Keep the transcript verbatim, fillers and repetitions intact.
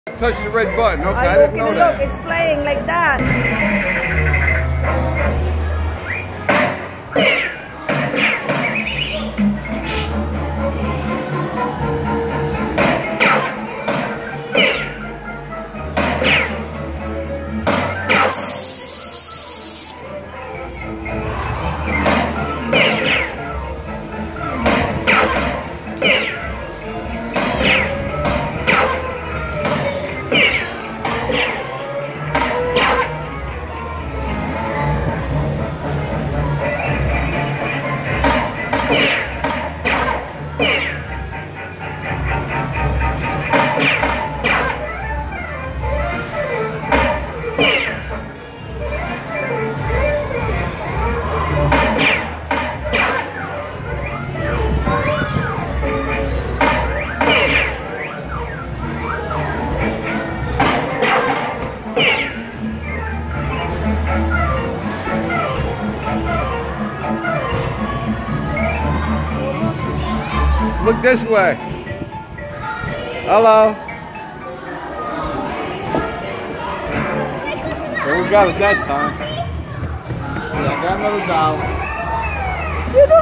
Touch the red button. Okay, I, I didn't know look, that. Look, it's playing like that. Look this way. Hello. Well, we got it that time. Yeah, I got another dollar.